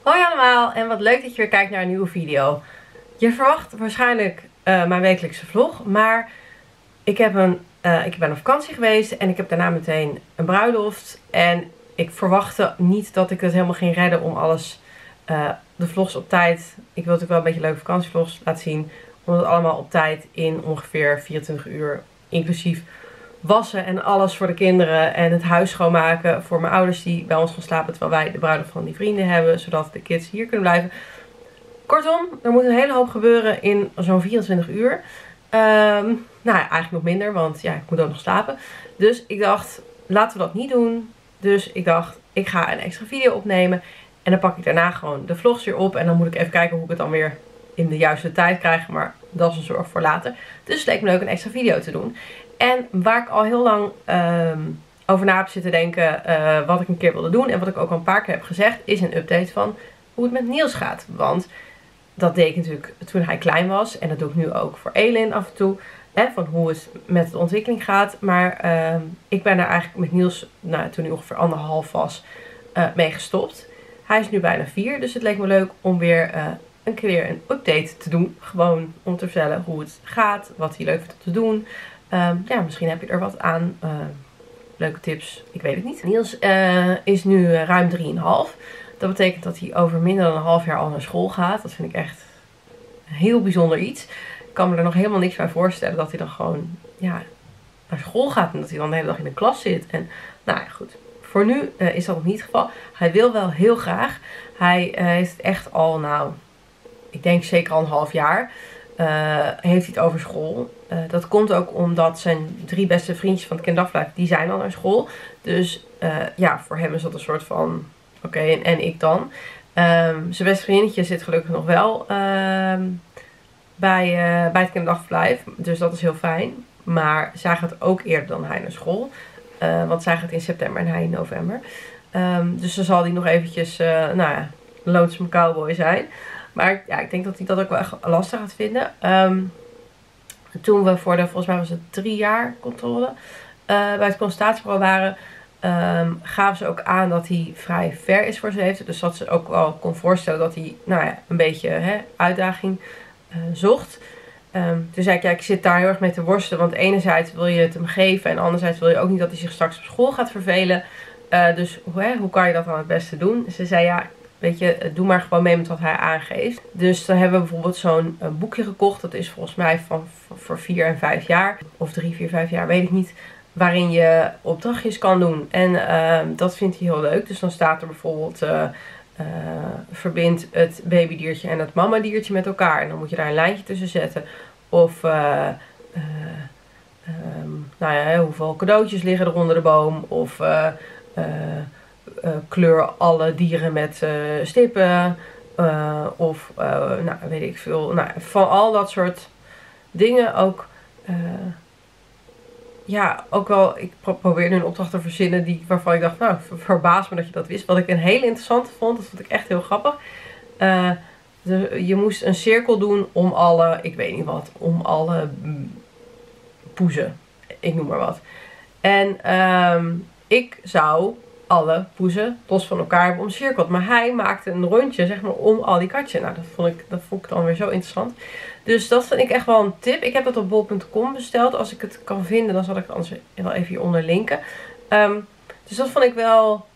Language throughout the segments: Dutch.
Hoi allemaal en wat leuk dat je weer kijkt naar een nieuwe video. Je verwacht waarschijnlijk mijn wekelijkse vlog, maar ik ben op vakantie geweest en ik heb daarna meteen een bruiloft. En ik verwachtte niet dat ik het helemaal ging redden om alles, de vlogs op tijd. Ik wil natuurlijk wel een beetje leuke vakantievlogs laten zien. Om het allemaal op tijd in ongeveer 24 uur, inclusief wassen en alles voor de kinderen en het huis schoonmaken voor mijn ouders die bij ons gaan slapen terwijl wij de bruiloft van die vrienden hebben, zodat de kids hier kunnen blijven. Kortom, er moet een hele hoop gebeuren in zo'n 24 uur. Nou ja, eigenlijk nog minder, want ja, ik moet ook nog slapen. Dus ik dacht, laten we dat niet doen. Dus ik dacht, ik ga een extra video opnemen en dan pak ik daarna gewoon de vlogs weer op en dan moet ik even kijken hoe ik het dan weer in de juiste tijd krijg, maar dat is een zorg voor later. Dus het leek me leuk een extra video te doen. En waar ik al heel lang over na heb zitten denken, wat ik een keer wilde doen en wat ik ook al een paar keer heb gezegd, is een update van hoe het met Niels gaat. Want dat deed ik natuurlijk toen hij klein was en dat doe ik nu ook voor Elin af en toe. Hè, van hoe het met de ontwikkeling gaat. Maar ik ben er eigenlijk met Niels, nou, toen hij ongeveer 1,5 was, mee gestopt. Hij is nu bijna 4, dus het leek me leuk om weer een keer een update te doen. Gewoon om te vertellen hoe het gaat, wat hij leuk vindt om te doen. Ja, misschien heb je er wat aan. Leuke tips, ik weet het niet. Niels is nu ruim 3,5. Dat betekent dat hij over minder dan een half jaar al naar school gaat. Dat vind ik echt een heel bijzonder iets. Ik kan me er nog helemaal niks bij voorstellen dat hij dan gewoon ja, naar school gaat. En dat hij dan de hele dag in de klas zit. En nou ja, goed. Voor nu is dat nog niet het geval. Hij wil wel heel graag. Hij heeft het echt al, nou, ik denk zeker al een half jaar. Heeft hij het over school. Dat komt ook omdat zijn 3 beste vriendjes van het kinderdagverblijf, die zijn al naar school. Dus ja, voor hem is dat een soort van, oké, en ik dan. Zijn beste vriendinnetje zit gelukkig nog wel bij het kinderdagverblijf. Dus dat is heel fijn. Maar zij gaat ook eerder dan hij naar school. Want zij gaat in september en hij in november. Dus dan zal hij nog eventjes, nou ja, lonesome cowboy zijn. Maar ja, ik denk dat hij dat ook wel echt lastig gaat vinden. Toen we voor de, volgens mij was het 3 jaar controle, bij het consultatiebureau waren, gaven ze ook aan dat hij vrij ver is voor zijn leeftijd. Dus dat ze ook wel kon voorstellen dat hij, nou ja, een beetje uitdaging zocht. Toen zei ik, ja, ik zit daar heel erg mee te worstelen. Want enerzijds wil je het hem geven en anderzijds wil je ook niet dat hij zich straks op school gaat vervelen. Dus hoe kan je dat dan het beste doen? Ze zei, ja, weet je, doe maar gewoon mee met wat hij aangeeft. Dus dan hebben we bijvoorbeeld zo'n boekje gekocht. Dat is volgens mij voor 4 en 5 jaar. Of 3, 4, 5 jaar, weet ik niet. Waarin je opdrachtjes kan doen. En dat vindt hij heel leuk. Dus dan staat er bijvoorbeeld, verbind het babydiertje en het mamadiertje met elkaar. En dan moet je daar een lijntje tussen zetten. Of, nou ja, hoeveel cadeautjes liggen er onder de boom. Of, kleur alle dieren met stippen. Of, nou, weet ik veel. Nou, van al dat soort dingen ook. Ja, ook wel, ik probeer nu een opdracht te verzinnen waarvan ik dacht, nou, verbaas me dat je dat wist. Wat ik een hele interessante vond, dat vond ik echt heel grappig. Je moest een cirkel doen om alle, ik weet niet wat, om alle poezen. Ik noem maar wat. En ik zou alle poezen los van elkaar hebben omcirkeld. Maar hij maakte een rondje, zeg maar, om al die katjes. Nou, dat vond ik dan weer zo interessant. Dus dat vind ik echt wel een tip. Ik heb dat op bol.com besteld. Als ik het kan vinden, dan zal ik het anders wel even hieronder linken. Dus dat vond ik wel,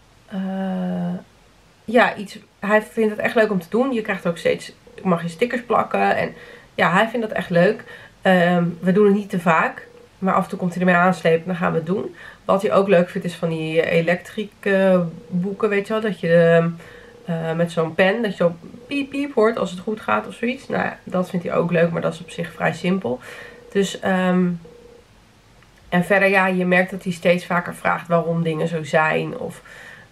ja, iets. Hij vindt het echt leuk om te doen. Je krijgt ook steeds, mag je stickers plakken. En ja, hij vindt dat echt leuk. We doen het niet te vaak. Maar af en toe komt hij ermee aanslepen en dan gaan we het doen. Wat hij ook leuk vindt is van die elektrische boeken, weet je wel. Dat je met zo'n pen, dat je zo piep piep hoort als het goed gaat of zoiets. Nou ja, dat vindt hij ook leuk, maar dat is op zich vrij simpel. Dus, en verder ja, je merkt dat hij steeds vaker vraagt waarom dingen zo zijn. Of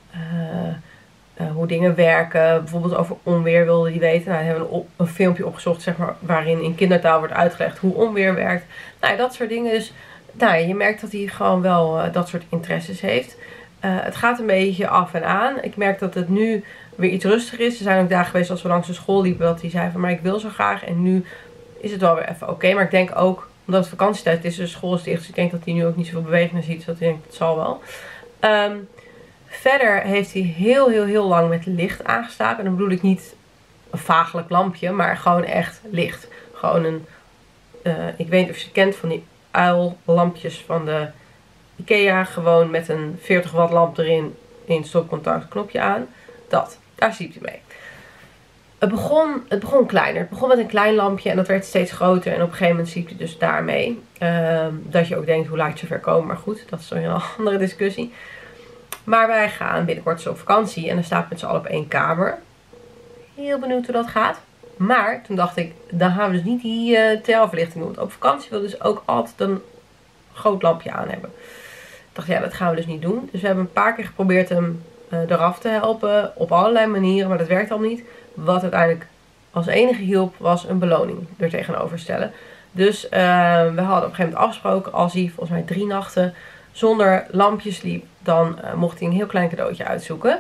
hoe dingen werken. Bijvoorbeeld over onweer wilde hij weten. Nou, we hebben een filmpje opgezocht, zeg maar, waarin in kindertaal wordt uitgelegd hoe onweer werkt. Nou ja, dat soort dingen. Dus nou ja, je merkt dat hij gewoon wel dat soort interesses heeft. Het gaat een beetje af en aan. Ik merk dat het nu weer iets rustiger is. Er zijn ook dagen geweest als we langs de school liepen dat hij zei van, maar ik wil zo graag. En nu is het wel weer even oké. Maar ik denk ook, omdat het vakantietijd is, de school is dicht. Dus ik denk dat hij nu ook niet zoveel beweging ziet. Dus dat ik denk, het zal wel. Verder heeft hij heel lang met licht aangestaken. En dan bedoel ik niet een vagelijk lampje, maar gewoon echt licht. Gewoon een, ik weet niet of je het kent van die uillampjes van de Ikea. Gewoon met een 40 watt lamp erin, in stopcontact, knopje aan. Daar ziet u mee. Het begon kleiner. Het begon met een klein lampje en dat werd steeds groter. En op een gegeven moment ziet u dus daarmee. Dat je ook denkt, hoe laat je zover komen. Maar goed, dat is een andere discussie. Maar wij gaan binnenkort zo op vakantie. En dan staat met z'n allen op één kamer. Heel benieuwd hoe dat gaat. Maar toen dacht ik, dan gaan we dus niet die TL-verlichting doen. Want op vakantie wil dus ook altijd een groot lampje aan hebben. Ik dacht, ja, dat gaan we dus niet doen. Dus we hebben een paar keer geprobeerd hem eraf te helpen. Op allerlei manieren, maar dat werkt al niet. Wat uiteindelijk als enige hielp, was een beloning er tegenover stellen. Dus we hadden op een gegeven moment afgesproken, als hij volgens mij 3 nachten zonder lampjes liep, dan mocht hij een heel klein cadeautje uitzoeken.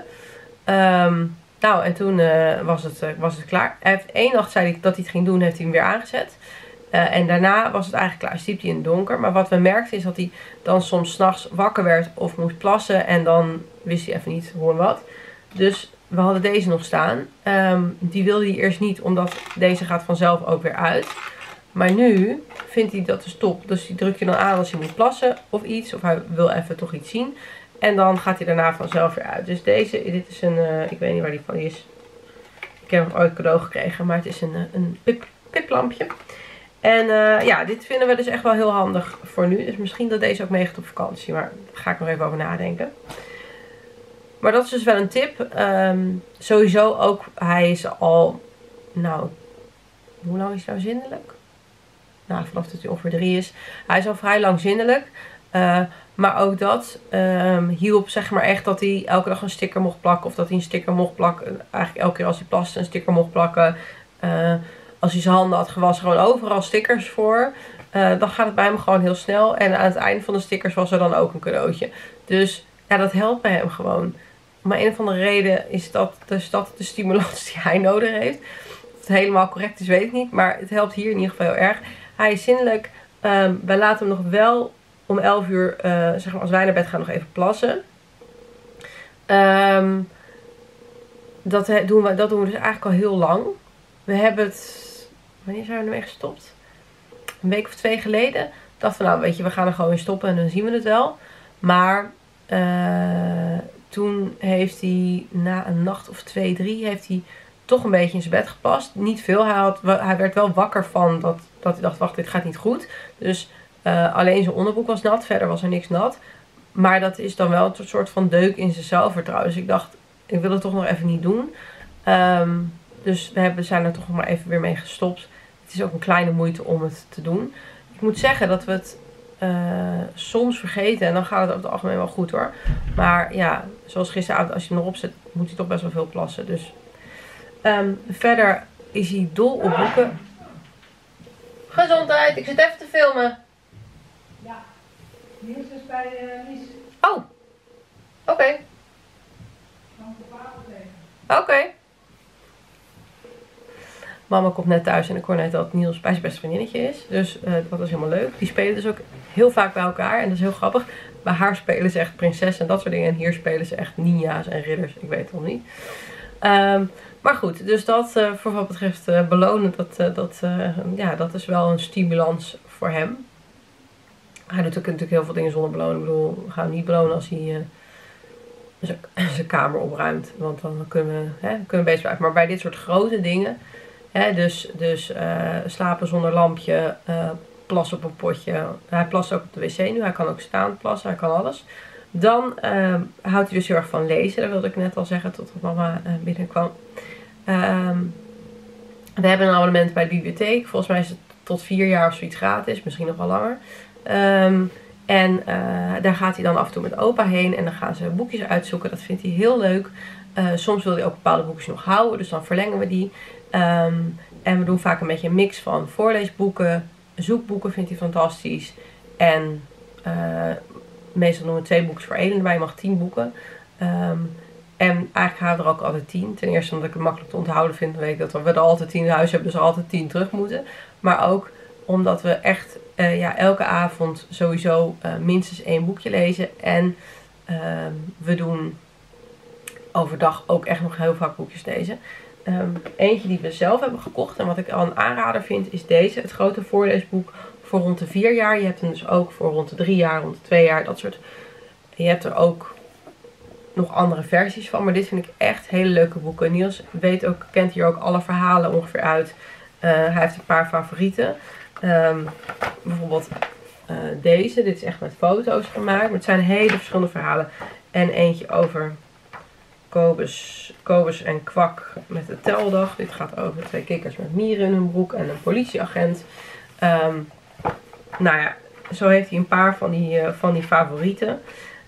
Nou, en toen was het klaar. Hij heeft 1 nacht, zei hij dat hij het ging doen, heeft hij hem weer aangezet. En daarna was het eigenlijk klaar. Sliep hij in het donker. Maar wat we merkten is dat hij dan soms 's nachts wakker werd of moest plassen. En dan wist hij even niet hoe en wat. Dus we hadden deze nog staan. Die wilde hij eerst niet, omdat deze gaat vanzelf ook weer uit. Maar nu vindt hij dat dus top. Dus die drukt je dan aan als hij moet plassen of iets. Of hij wil even toch iets zien. En dan gaat hij daarna vanzelf weer uit. Dus dit is een, ik weet niet waar die van is. Ik heb hem ooit cadeau gekregen. Maar het is een piplampje. En ja, dit vinden we dus echt wel heel handig voor nu. Dus misschien dat deze ook meegaat op vakantie. Maar daar ga ik nog even over nadenken. Maar dat is dus wel een tip. Sowieso ook, hij is al, nou, hoe lang is hij nou zindelijk? Nou, vanaf dat hij ongeveer 3 is. Hij is al vrij lang zindelijk. Maar ook dat hielp, zeg maar echt, dat hij elke dag een sticker mocht plakken. Of dat hij een sticker mocht plakken. Eigenlijk elke keer als hij plaste een sticker mocht plakken. Als hij zijn handen had gewassen, gewoon overal stickers voor. Dan gaat het bij hem gewoon heel snel. En aan het einde van de stickers was er dan ook een cadeautje. Dus ja, dat helpt bij hem gewoon. Om een of andere reden is dat de stimulans die hij nodig heeft. Of het helemaal correct is, weet ik niet. Maar het helpt hier in ieder geval heel erg. Hij is zindelijk. Wij laten hem nog wel om 11 uur, zeg maar als wij naar bed gaan, nog even plassen. Dat doen we dus eigenlijk al heel lang. We hebben het... Wanneer zijn we ermee gestopt? Een week of 2 geleden. Dachten we, nou weet je, we gaan er gewoon in stoppen en dan zien we het wel. Maar toen heeft hij na een nacht of 2, 3 heeft hij toch een beetje in zijn bed geplast. Niet veel. Hij werd wel wakker van dat hij dacht, wacht, dit gaat niet goed. Dus alleen zijn onderbroek was nat. Verder was er niks nat. Maar dat is dan wel een soort van deuk in zijn zelfvertrouwen. Dus ik dacht, ik wil het toch nog even niet doen. Dus we zijn er toch nog maar even weer mee gestopt. Het is ook een kleine moeite om het te doen. Ik moet zeggen dat we het soms vergeten. En dan gaat het over het algemeen wel goed hoor. Maar ja, zoals gisteravond, als je hem erop zet, moet hij toch best wel veel plassen. Dus verder is hij dol op boeken. Gezondheid, ik zit even te filmen. Ja, Niels is bij Lies. Oh, oké. Oké. Mama komt net thuis en ik hoor net dat Niels bij zijn beste vriendinnetje is. Dus dat is helemaal leuk. Die spelen dus ook heel vaak bij elkaar. En dat is heel grappig. Bij haar spelen ze echt prinsessen en dat soort dingen. En hier spelen ze echt ninja's en ridders. Ik weet het nog niet. Maar goed, dus dat voor wat betreft belonen. Dat is wel een stimulans voor hem. Hij doet ook natuurlijk heel veel dingen zonder beloning. Ik bedoel, we gaan hem niet belonen als hij zijn kamer opruimt. Want dan kunnen we bezig blijven. Maar bij dit soort grote dingen... Dus slapen zonder lampje, plassen op een potje. Hij plast ook op de wc nu. Hij kan ook staan plassen, hij kan alles. Dan houdt hij dus heel erg van lezen. Dat wilde ik net al zeggen totdat mama binnenkwam. We hebben een abonnement bij de bibliotheek. Volgens mij is het tot 4 jaar of zoiets gratis. Misschien nog wel langer. En daar gaat hij dan af en toe met opa heen. En dan gaan ze boekjes uitzoeken. Dat vindt hij heel leuk. Soms wil hij ook bepaalde boekjes nog houden. Dus dan verlengen we die. En we doen vaak een beetje een mix van voorleesboeken, zoekboeken vindt hij fantastisch. En meestal doen we 2 boekjes voor 1 erbij. Je mag 10 boeken. En eigenlijk houden we er ook altijd 10. Ten eerste omdat ik het makkelijk te onthouden vind. Dan weet ik dat we er altijd 10 in huis hebben, dus er altijd 10 terug moeten. Maar ook omdat we echt elke avond sowieso minstens 1 boekje lezen. En we doen overdag ook echt nog heel vaak boekjes lezen. Eentje die we zelf hebben gekocht en wat ik al een aanrader vind is deze. Het grote voorleesboek voor rond de 4 jaar. Je hebt hem dus ook voor rond de 3 jaar, rond de 2 jaar, dat soort. Je hebt er ook nog andere versies van. Maar dit vind ik echt hele leuke boeken. Niels kent hier ook alle verhalen ongeveer uit. Hij heeft een paar favorieten. Bijvoorbeeld deze. Dit is echt met foto's gemaakt. Maar het zijn hele verschillende verhalen. En eentje over Kobus en Kwak met de teldag. Dit gaat over 2 kikkers met mieren in hun broek en een politieagent. Nou ja, zo heeft hij een paar van die favorieten.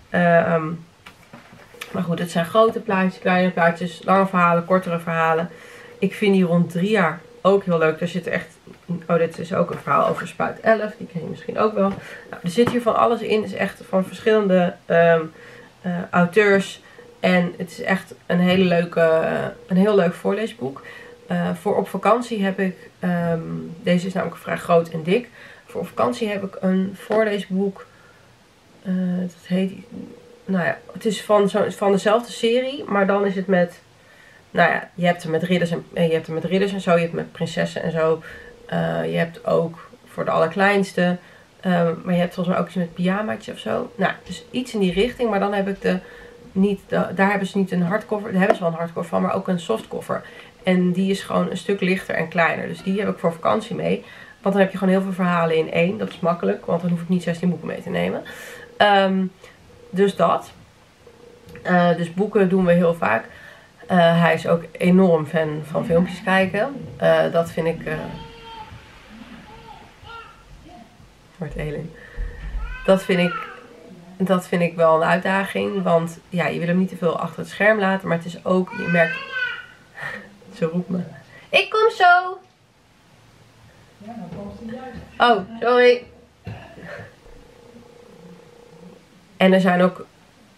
Maar goed, het zijn grote plaatjes, kleine plaatjes, lange verhalen, kortere verhalen. Ik vind die rond 3 jaar ook heel leuk. Er zit echt... Oh, dit is ook een verhaal over Spuit 11. Die ken je misschien ook wel. Nou, er zit hier van alles in. Het is echt van verschillende auteurs. En het is echt een heel leuk voorleesboek. Voor op vakantie heb ik... deze is namelijk vrij groot en dik. Voor op vakantie heb ik een voorleesboek. Dat heet... Nou ja, het is van dezelfde serie. Maar dan is het met... Nou ja, je hebt er met ridders en zo. Je hebt met prinsessen en zo. Je hebt ook voor de allerkleinste. Maar je hebt volgens mij ook iets met pyjamaatje of zo. Nou, dus iets in die richting. Maar dan heb ik daar hebben ze niet een hardcover. Daar hebben ze wel een hardcover van, maar ook een softcover. En die is gewoon een stuk lichter en kleiner. Dus die heb ik voor vakantie mee. Want dan heb je gewoon heel veel verhalen in één. Dat is makkelijk, want dan hoef ik niet 16 boeken mee te nemen. Dus dat. Dus boeken doen we heel vaak. Hij is ook enorm fan van filmpjes kijken. Dat vind ik... Wordt Elin. Dat vind ik wel een uitdaging. Want ja, je wil hem niet te veel achter het scherm laten. Maar het is ook... Je merkt... Ze roept me. Ik kom zo! Ja, dan komt hij juist. Oh, sorry. En er zijn ook...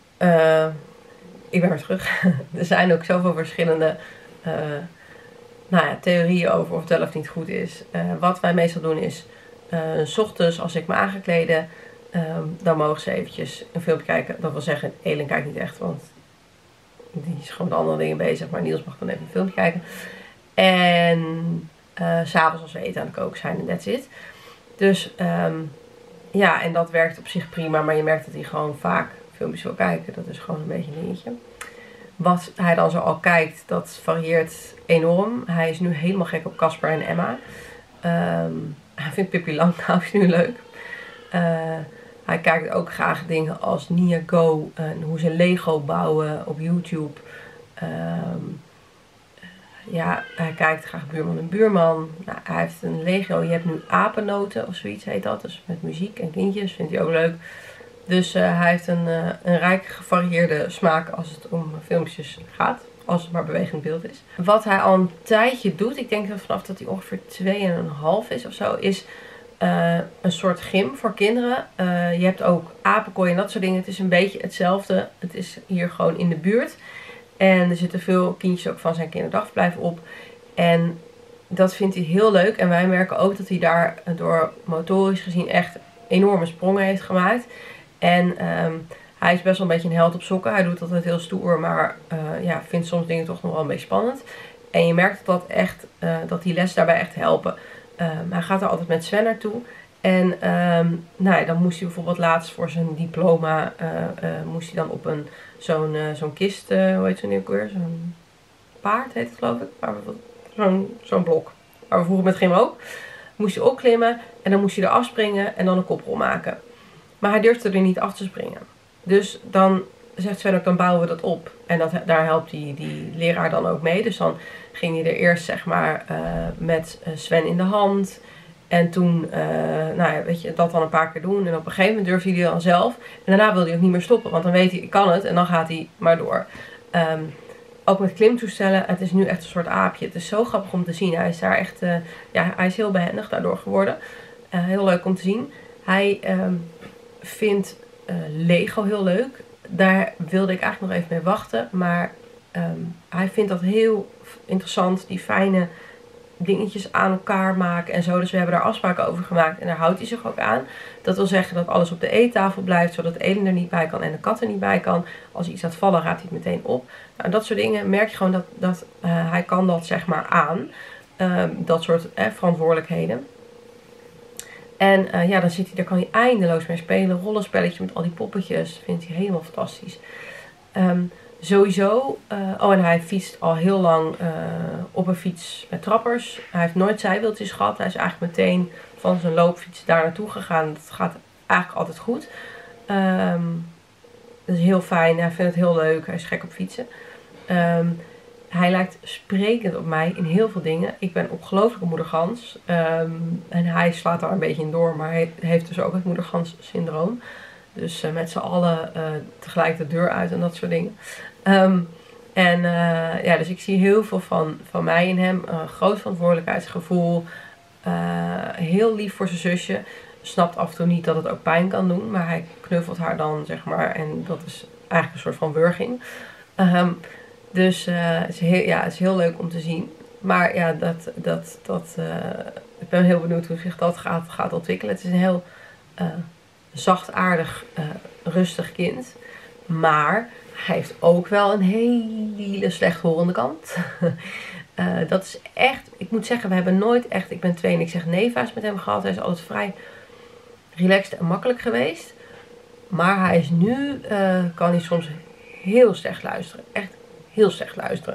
ik ben weer terug. Er zijn ook zoveel verschillende theorieën over of het wel of niet goed is. Wat wij meestal doen is... 's ochtends als ik me aangekleden... dan mogen ze eventjes een filmpje kijken. Dat wil zeggen, Elin kijkt niet echt, want die is gewoon met andere dingen bezig. Maar Niels mag dan even een filmpje kijken. En 's avonds als we eten aan de koken zijn en that's it. Dus ja, en dat werkt op zich prima. Maar je merkt dat hij gewoon vaak filmpjes wil kijken. Dat is gewoon een beetje een dingetje. Wat hij dan zo al kijkt, dat varieert enorm. Hij is nu helemaal gek op Casper en Emma. Hij vindt Pippi Langkous nu leuk. Hij kijkt ook graag dingen als Nia Go en hoe ze Lego bouwen op YouTube. Ja, hij kijkt graag Buurman en Buurman. Nou, hij heeft een Lego. Je hebt nu apennoten of zoiets heet dat. Dus met muziek en kindjes. Vindt hij ook leuk. Dus hij heeft een rijk gevarieerde smaak als het om filmpjes gaat. Als het maar bewegend beeld is. Wat hij al een tijdje doet. Ik denk dat vanaf dat hij ongeveer 2,5 is of zo. Is een soort gym voor kinderen. Je hebt ook apenkooi en dat soort dingen. Het is een beetje hetzelfde. Het is hier gewoon in de buurt. En er zitten veel kindjes ook van zijn kinderdagverblijf op. En dat vindt hij heel leuk. En wij merken ook dat hij daar door motorisch gezien echt enorme sprongen heeft gemaakt. En hij is best wel een beetje een held op sokken. Hij doet altijd heel stoer, maar ja, vindt soms dingen toch nog wel een beetje spannend. En je merkt dat die les daarbij echt helpen. Hij gaat er altijd met Sven naartoe. En nou ja, dan moest hij bijvoorbeeld laatst voor zijn diploma, moest hij dan op zo'n kist, hoe heet zo'n ding ook weer? Zo'n paard heet het geloof ik. Zo'n blok. Waar we vroeger met gingen ook. Moest hij opklimmen en dan moest hij er afspringen en dan een koprol maken. Maar hij durfde er niet af te springen. Dus dan zegt Sven ook, dan bouwen we dat op. En daar helpt die leraar dan ook mee. Dus dan ging hij er eerst zeg maar met Sven in de hand. En toen, nou ja, weet je, dat dan een paar keer doen. En op een gegeven moment durfde hij dan zelf. En daarna wilde hij ook niet meer stoppen. Want dan weet hij, ik kan het. En dan gaat hij maar door. Ook met klimtoestellen. Het is nu echt een soort aapje. Het is zo grappig om te zien. Hij is daar echt, ja, hij is heel behendig daardoor geworden. Heel leuk om te zien. Hij vindt Lego heel leuk. Daar wilde ik eigenlijk nog even mee wachten. Maar hij vindt dat heel interessant. Die fijne dingetjes aan elkaar maken en zo. Dus we hebben daar afspraken over gemaakt en daar houdt hij zich ook aan. Dat wil zeggen dat alles op de eettafel blijft, zodat Eden er niet bij kan en de kat er niet bij kan. Als hij iets laat vallen, raapt hij het meteen op. Nou, dat soort dingen merk je gewoon dat hij kan dat zeg maar aan. Dat soort verantwoordelijkheden. En ja, dan zit hij, daar kan hij eindeloos mee spelen. Rollenspelletje met al die poppetjes. Vindt hij helemaal fantastisch. Sowieso. En hij fietst al heel lang op een fiets met trappers. Hij heeft nooit zijwieltjes gehad. Hij is eigenlijk meteen van zijn loopfiets daar naartoe gegaan. Dat gaat eigenlijk altijd goed. Dat is heel fijn. Hij vindt het heel leuk. Hij is gek op fietsen. Hij lijkt sprekend op mij in heel veel dingen. Ik ben ongelooflijke moedergans. En hij slaat daar een beetje in door. Maar hij heeft dus ook het moedergans syndroom. Dus met z'n allen tegelijk de deur uit en dat soort dingen. Ja, dus ik zie heel veel van mij in hem. Groot verantwoordelijkheidsgevoel. Heel lief voor zijn zusje. Snapt af en toe niet dat het ook pijn kan doen. Maar hij knuffelt haar dan, zeg maar. En dat is eigenlijk een soort van wurging. Dus het is heel leuk om te zien. Maar ja, ik ben heel benieuwd hoe zich dat gaat ontwikkelen. Het is een heel zachtaardig, rustig kind. Maar hij heeft ook wel een hele slechthorende kant. Dat is echt, ik moet zeggen, we hebben nooit echt, ik ben 2 en ik zeg neva's met hem gehad. Hij is altijd vrij relaxed en makkelijk geweest. Maar hij is nu, kan hij soms heel slecht luisteren. Echt heel slecht luisteren.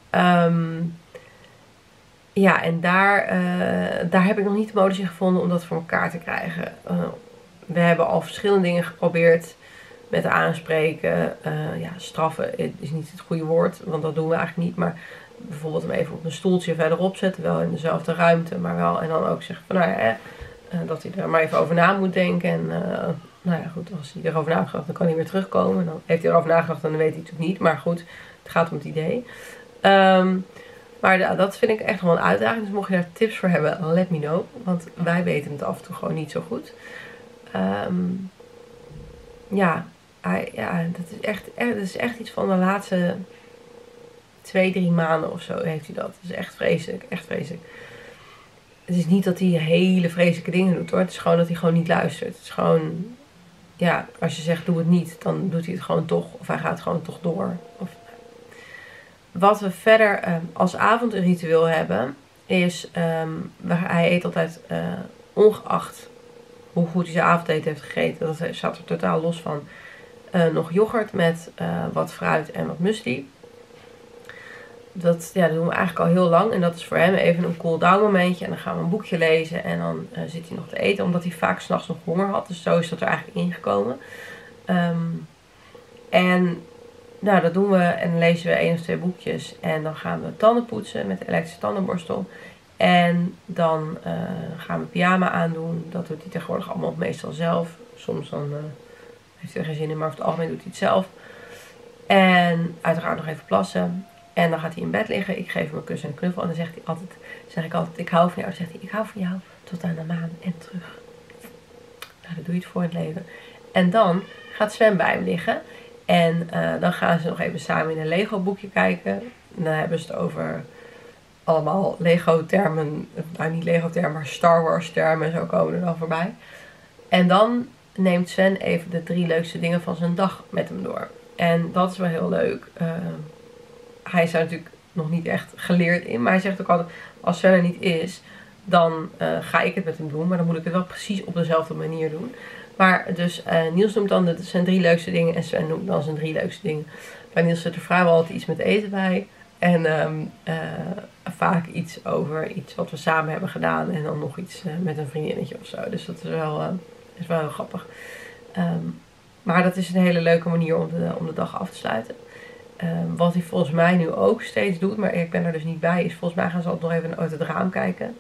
Ja, en daar heb ik nog niet de modus in gevonden om dat voor elkaar te krijgen. We hebben al verschillende dingen geprobeerd met aanspreken. Straffen is niet het goede woord, want dat doen we eigenlijk niet. Maar bijvoorbeeld hem even op een stoeltje verderop zetten, wel in dezelfde ruimte, maar wel. En dan ook zeggen van, dat hij er maar even over na moet denken. En goed, als hij erover nagedacht, dan kan hij weer terugkomen. En dan heeft hij erover nagedacht en dan weet hij het natuurlijk niet. Maar goed, het gaat om het idee. Maar dat vind ik echt wel een uitdaging. Dus mocht je daar tips voor hebben, let me know. Want wij weten het af en toe gewoon niet zo goed. Dat is echt iets van de laatste 2-3 maanden of zo heeft hij dat. Dat is echt vreselijk, echt vreselijk. Het is niet dat hij hele vreselijke dingen doet hoor. Het is gewoon dat hij gewoon niet luistert. Het is gewoon, ja, als je zegt doe het niet, dan doet hij het gewoon toch. Of hij gaat gewoon toch door. Wat we verder als avondritueel hebben, is, hij eet altijd, ongeacht hoe goed hij zijn avondeten heeft gegeten, dat staat er totaal los van, nog yoghurt met wat fruit en wat muesli. Dat doen we eigenlijk al heel lang. En dat is voor hem even een cool-down momentje. En dan gaan we een boekje lezen. En dan zit hij nog te eten. Omdat hij vaak 's nachts nog honger had. Dus zo is dat er eigenlijk ingekomen. Dat doen we. En dan lezen we 1 of 2 boekjes. En dan gaan we tanden poetsen met de elektrische tandenborstel. En dan gaan we pyjama aandoen. Dat doet hij tegenwoordig allemaal meestal zelf. Soms dan heeft hij er geen zin in. Maar over het algemeen doet hij het zelf. En uiteraard nog even plassen. En dan gaat hij in bed liggen. Ik geef hem een kus en een knuffel. En dan zeg ik altijd, ik hou van jou. Dan zegt hij, ik hou van jou tot aan de maan en terug. Nou, dat doe je het voor het leven. En dan gaat Sven bij hem liggen. En dan gaan ze nog even samen in een Lego boekje kijken. En dan hebben ze het over allemaal Lego termen. Nou, niet Lego termen, maar Star Wars termen. En zo komen er dan voorbij. En dan neemt Sven even de 3 leukste dingen van zijn dag met hem door. En dat is wel heel leuk. Hij is daar natuurlijk nog niet echt geleerd in. Maar hij zegt ook altijd, als Sven er niet is, dan ga ik het met hem doen. Maar dan moet ik het wel precies op dezelfde manier doen. Maar dus Niels noemt dan zijn 3 leukste dingen. En Sven noemt dan zijn 3 leukste dingen. Bij Niels zit er vrijwel altijd iets met eten bij. En vaak iets over iets wat we samen hebben gedaan. En dan nog iets met een vriendinnetje of zo. Dus dat is wel heel grappig. Maar dat is een hele leuke manier om de dag af te sluiten. Wat hij volgens mij nu ook steeds doet, maar ik ben er dus niet bij, is volgens mij gaan ze altijd nog even uit het raam kijken.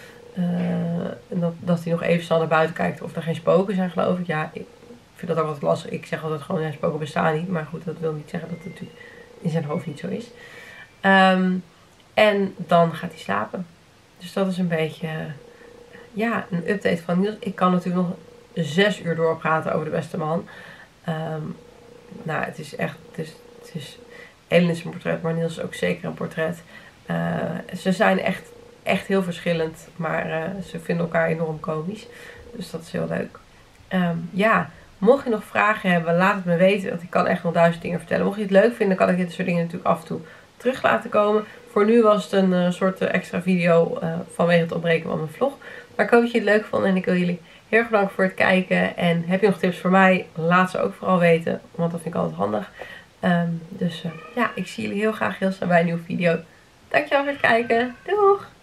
En dat hij nog even snel naar buiten kijkt of er geen spoken zijn, geloof ik. Ja, ik vind dat ook altijd lastig. Ik zeg altijd gewoon, spoken bestaan niet. Maar goed, dat wil niet zeggen dat het natuurlijk in zijn hoofd niet zo is. En dan gaat hij slapen. Dus dat is een beetje, een update van Niels. Ik kan natuurlijk nog 6 uur doorpraten over de beste man. Het is echt, Ellen is een portret, maar Niels is ook zeker een portret. Ze zijn echt echt heel verschillend. Maar ze vinden elkaar enorm komisch. Dus dat is heel leuk. Ja, mocht je nog vragen hebben, laat het me weten. Want ik kan echt nog 1000 dingen vertellen. Mocht je het leuk vinden, kan ik dit soort dingen natuurlijk af en toe terug laten komen. Voor nu was het een soort extra video vanwege het ontbreken van mijn vlog. Maar ik hoop dat je het leuk vond en ik wil jullie heel erg bedanken voor het kijken. En heb je nog tips voor mij? Laat ze ook vooral weten, want dat vind ik altijd handig. Ja, ik zie jullie heel graag heel snel bij een nieuwe video. Dankjewel voor het kijken. Doeg!